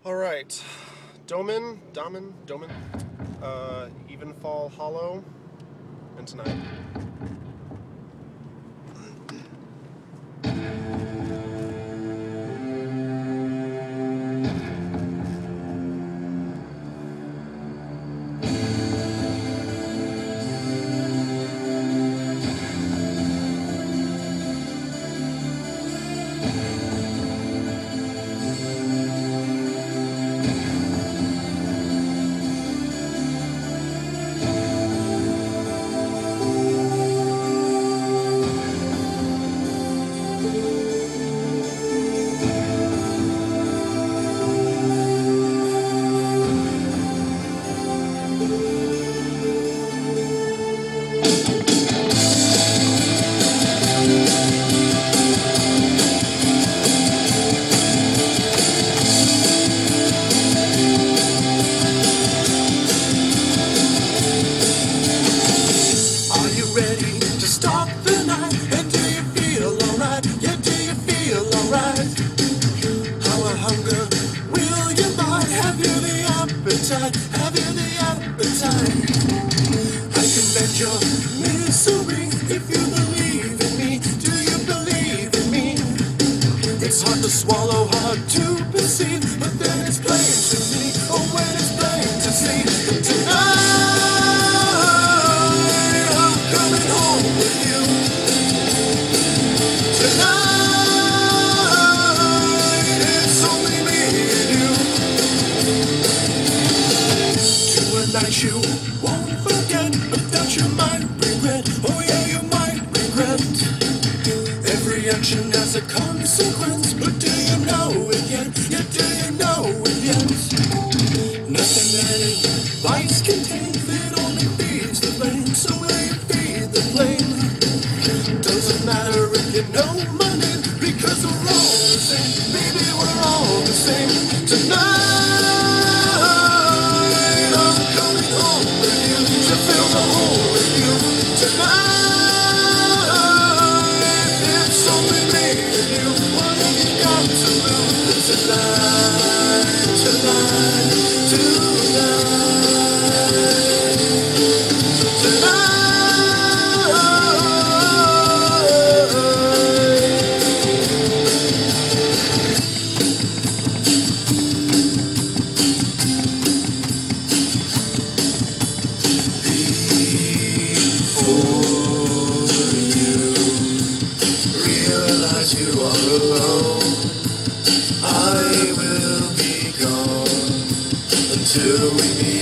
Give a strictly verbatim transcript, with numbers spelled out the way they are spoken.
Alright, Dommin, Dommin, Dommin, uh, Evenfall Hollow, and tonight. Have you the appetite? I can bend your misery if you believe in me. Do you believe in me? It's hard to swallow, hard to perceive, but then it's plain to me. Oh, when it's plain to see. Tonight I'm coming home with you. Tonight it's only me and you. Night you won't forget, but that you might regret. Oh yeah, you might regret. Every action has a consequence, but do you know it yet? Yeah, do you know it yet? Nothing that advice contains, it only feeds the flame. So will you feed the flame? Doesn't matter if you know my name, because we're all the same. Baby, we're all the same. Tonight you are alone. I will be gone until we meet.